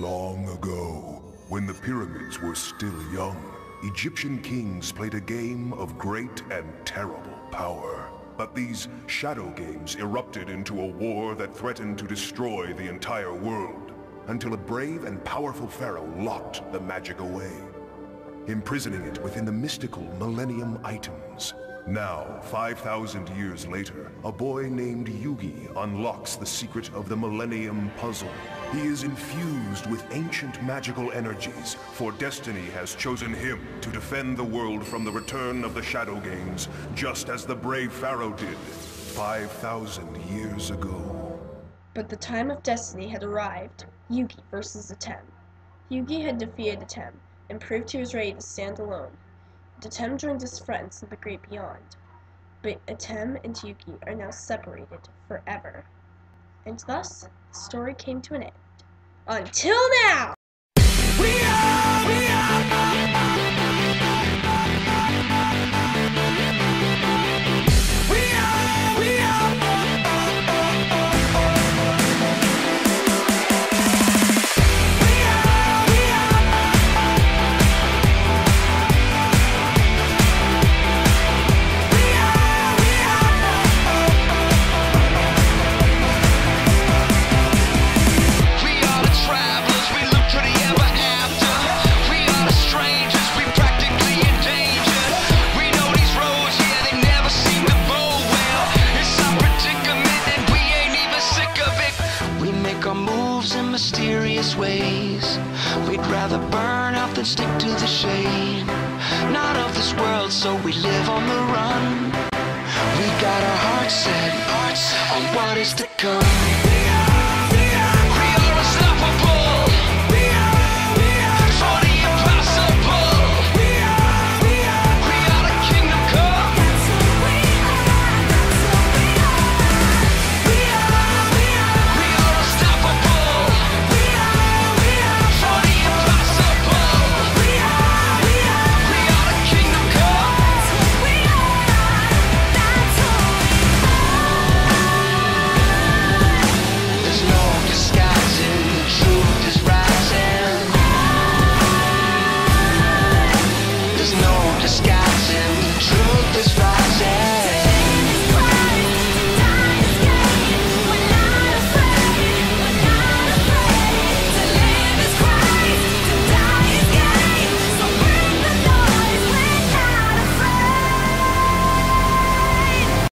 Long ago, when the pyramids were still young, Egyptian kings played a game of great and terrible power. But these shadow games erupted into a war that threatened to destroy the entire world, until a brave and powerful pharaoh locked the magic away, imprisoning it within the mystical Millennium items. Now, 5,000 years later, a boy named Yugi unlocks the secret of the Millennium Puzzle. He is infused with ancient magical energies, for destiny has chosen him to defend the world from the return of the Shadow Games, just as the brave pharaoh did 5,000 years ago. But the time of destiny had arrived. Yugi versus Atem. Yugi had defeated Atem and proved he was ready to stand alone. Atem joined his friends in the great beyond, but Atem and Yugi are now separated forever. And thus, the story came to an end. Until now! Mysterious ways. We'd rather burn out than stick to the shade. Not of this world, so we live on the run. We got our hearts set on what is to come.